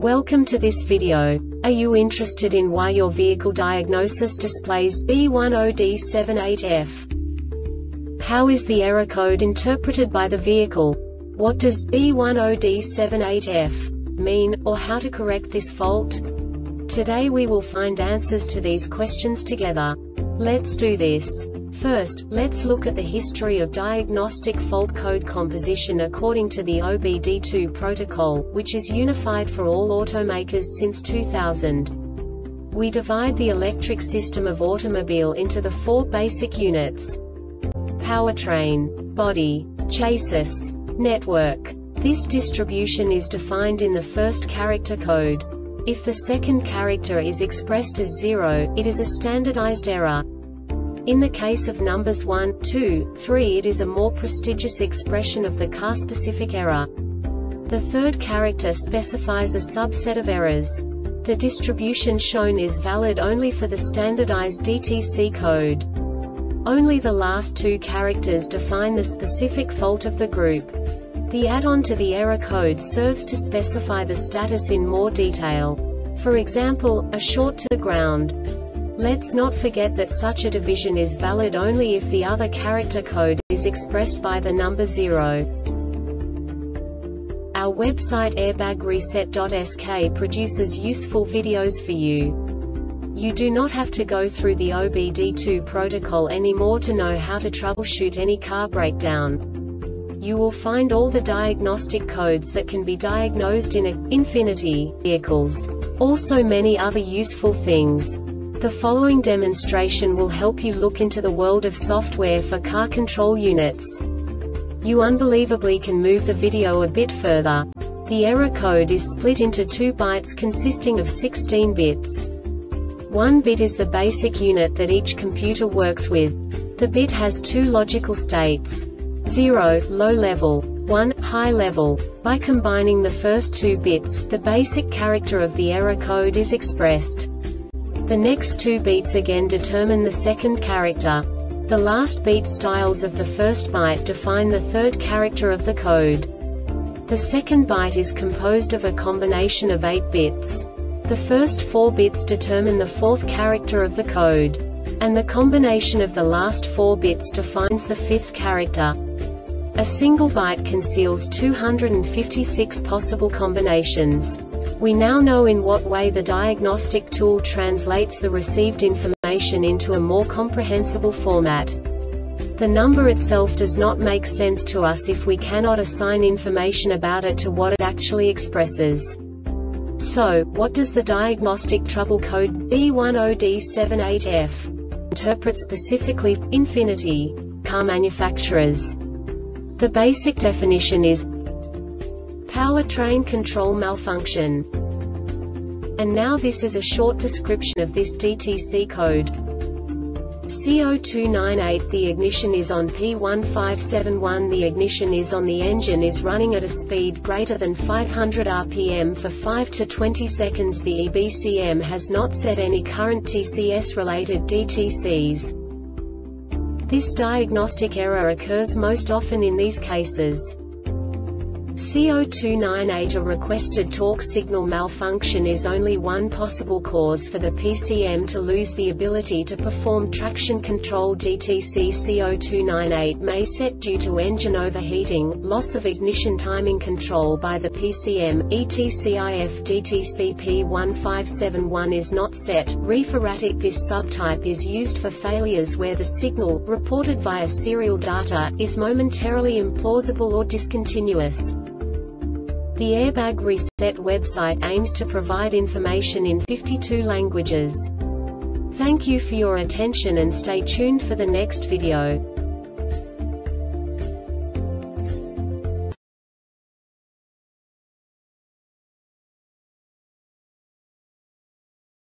Welcome to this video. Are you interested in why your vehicle diagnosis displays B10D78F? How is the error code interpreted by the vehicle? What does B10D78F mean, or how to correct this fault? Today we will find answers to these questions together. Let's do this. First, let's look at the history of diagnostic fault code composition according to the OBD2 protocol, which is unified for all automakers since 2000. We divide the electric system of automobile into the four basic units: powertrain, body, chassis, network. This distribution is defined in the first character code. If the second character is expressed as 0, it is a standardized error. In the case of numbers 1, 2, 3, it is a more prestigious expression of the car-specific error. The third character specifies a subset of errors. The distribution shown is valid only for the standardized DTC code. Only the last two characters define the specific fault of the group. The add-on to the error code serves to specify the status in more detail. For example, a short to the ground. Let's not forget that such a division is valid only if the other character code is expressed by the number 0. Our website airbagreset.sk produces useful videos for you. You do not have to go through the OBD2 protocol anymore to know how to troubleshoot any car breakdown. You will find all the diagnostic codes that can be diagnosed in Infiniti vehicles. Also many other useful things. The following demonstration will help you look into the world of software for car control units. You unbelievably can move the video a bit further. The error code is split into 2 bytes consisting of 16 bits. 1 bit is the basic unit that each computer works with. The bit has 2 logical states: 0, low level, 1, high level. By combining the first 2 bits, the basic character of the error code is expressed. The next 2 beats again determine the second character. The last beat styles of the first byte define the third character of the code. The second byte is composed of a combination of 8 bits. The first 4 bits determine the fourth character of the code. And the combination of the last 4 bits defines the fifth character. A single byte conceals 256 possible combinations. We now know in what way the diagnostic tool translates the received information into a more comprehensible format. The number itself does not make sense to us if we cannot assign information about it to what it actually expresses. So, what does the diagnostic trouble code B10D78F interpret specifically for Infiniti car manufacturers? The basic definition is powertrain control malfunction. And now this is a short description of this DTC code. CO298 The ignition is on P1571 The ignition is on The engine is running at a speed greater than 500 rpm for 5 to 20 seconds The EBCM has not set any current TCS-related DTCs. This diagnostic error occurs most often in these cases. CO298 A requested torque signal malfunction is only one possible cause for the PCM to lose the ability to perform traction control DTC. CO298 may set due to engine overheating, loss of ignition timing control by the PCM, etc. If DTC P1571 is not set, reef-erratic. This subtype is used for failures where the signal, reported via serial data, is momentarily implausible or discontinuous. The Airbag Reset website aims to provide information in 52 languages. Thank you for your attention and stay tuned for the next video.